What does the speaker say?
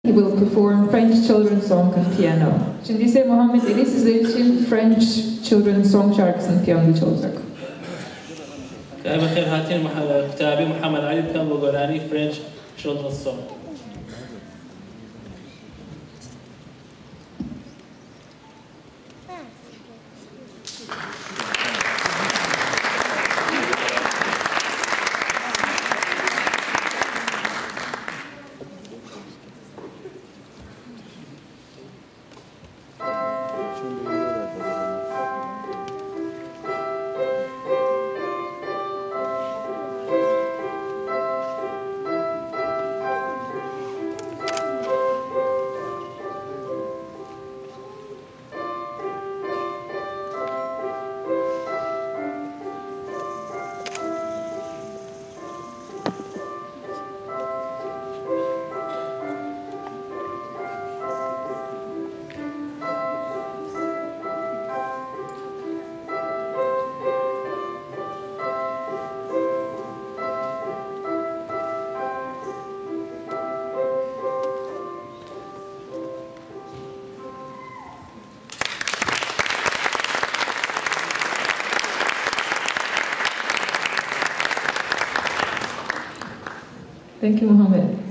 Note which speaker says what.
Speaker 1: He will perform French children's song on piano. Şimdi ise Mohammed Ali sizler için French children's song şarkısını piyanoda çalacak.
Speaker 2: بخير هاتين كتابي محمد علي كان بقولاني French children's song.
Speaker 1: Thank you, Mohammed.